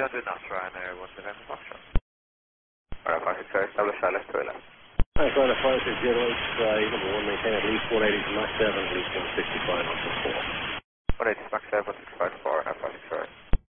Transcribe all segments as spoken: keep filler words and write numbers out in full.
hundred knots, Ryanair, one November Foxtrot. Alright, five six zero, establish I left to left. Alright, Ryanair five six zero eight, uh, number one, maintain at least one eighty to Mach seven, at least one sixty-five knots to four. one eighty to Mach seven, one sixty-five to four, and five six zero.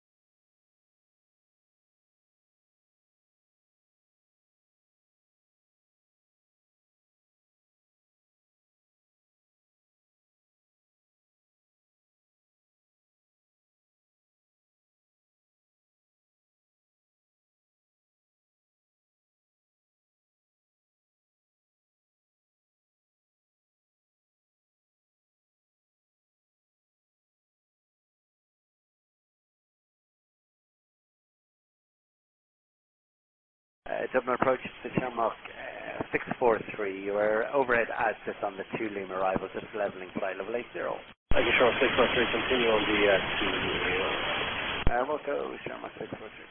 Uh, Dublin approach to Shamrock uh, six four three. You are overhead access on the two Lima arrival, just leveling flight level eight zero. Thank you, Shamrock six four three, continue on the uh, two Lima. Uh, we'll go Shamrock six four three.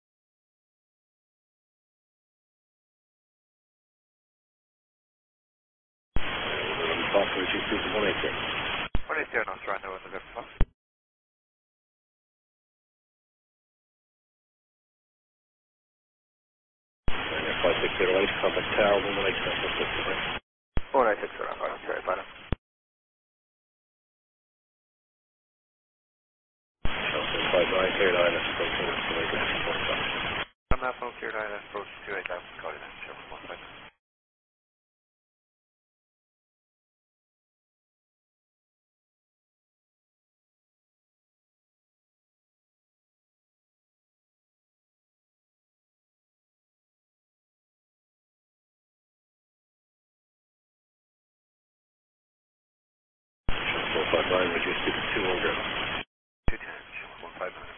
Uh, Fox, reduce speed to one eighty. one eighty knots, Ryanair, one November Fox. five six zero eight, contact tower, one one eight, decimal six, right? one eight six zero, five zero, final. five nine, cleared island, approach two eight thousand. I'm now phone cleared Ryanair, approach two eight thousand, coordinate, Shamrock one five nine. four five nine, reduce speed to two hundred. two ten, Shamrock one five nine.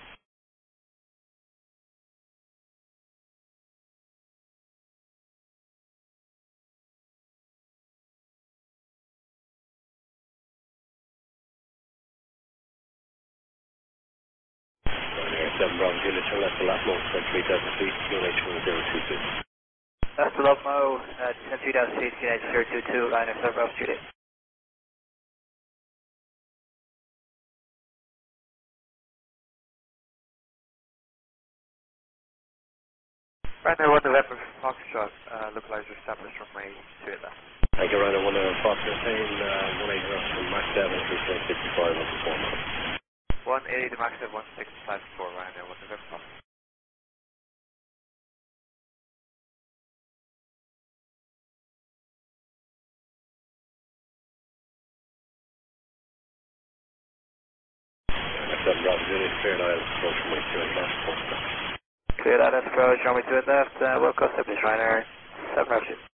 Ryanair seven Bravo Juliet, turn left to lap mode, send three thousand feet, Q N H one zero two two. That's the love mo, uh, ten three thousand feet, Q N H zero two two, Ryanair seven Bravo Juliet. Ryanair, one November Foxtrot, uh, localizer established from my two eight left. Thank you, Ryanair one November Fox, maintain uh, one eighty knots from Mach seven, at least one sixty-five, one to four miles. one eighty to Mach seven, one sixty-five to four, Ryanair, one November Fox. Ryanair seven Bravo Juliet, cleared island, approach from two eight left, four stop. Clear that approach, runway two eight left, uh, we'll cross up this Ryanair seven Bravo Juliet.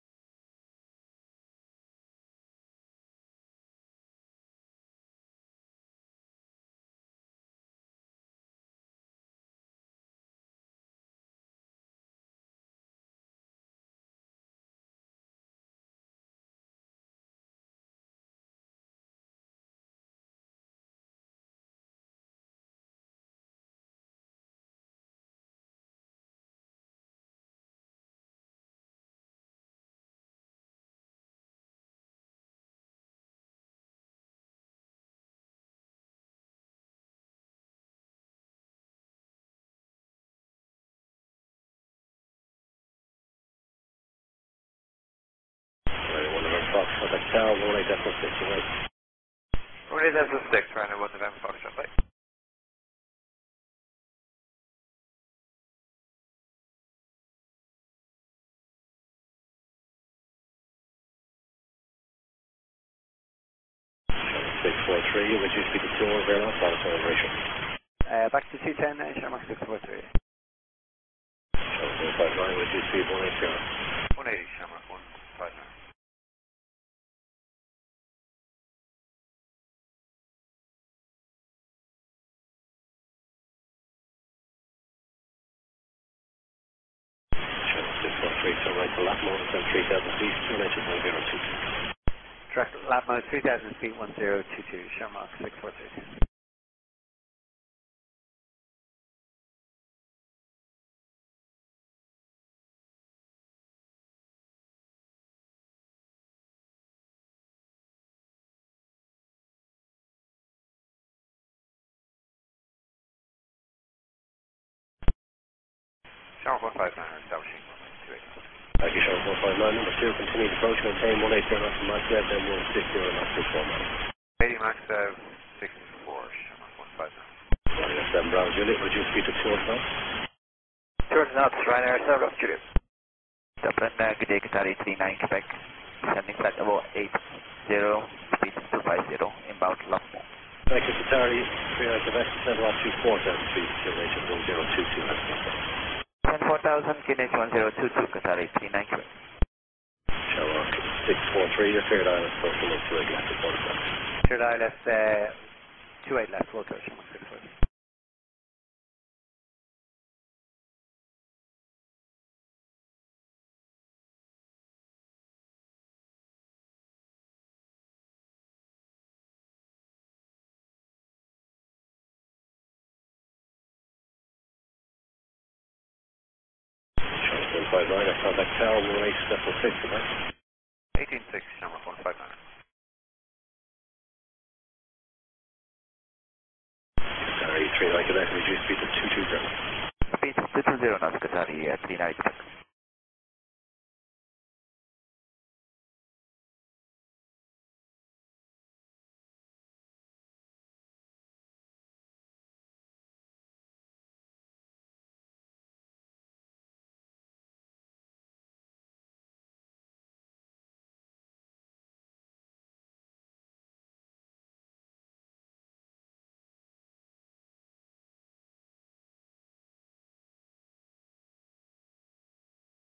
Ryanair one November Fox, contact tower, one eight decimal six, right? one eight decimal six, Ryanair, one November Foxtrot, bye. six four three, reduce speed to two hundred, very last, bottom final ratio. Uh, back to two ten, uh, Shamrock six four three. one five nine, reduce speed one eighty. one eighty, Shamrock one five nine. six four three, turn right to lap mode, send three thousand feet, Q N H one zero two two. Direct lap mode three thousand feet, one zero two two, Shamrock six four three. Shamrock one five nine, establishing two eight. Thank you, Shamrock one five nine. Number two, continue to approach, maintain one eighty knots from Max Red, then one sixty knots six four nine. eighty Max uh, six four, Shamrock one five nine. Ryanair seven Bravo Juliet, reduce speed to two hundred knots. two hundred knots, Ryanair seven Bravo Juliet. Dublin, uh, good day, Qatar eight three nine, Quebec. Sending flight level eight zero, speed two five zero, inbound Lucknow. Thank you, Qatar three nine, Quebec, descend about two four thousand feet, kilometer one zero two two. Send four thousand, K N H one zero two two, Qatar eight three nine, Quebec. Shamrock six four three, your third island, approaching one two eight left at forty five. Third eye left, uh, two eight left, roll clear, Shamrock six four three. one five nine, I contact Tower one eight seven six, Quebec. eighteen six, Shamrock one five nine. Qatar three nine, Quebec, reduce speed to two two zero. Speed two two zero knots, Qatar three nine, Quebec.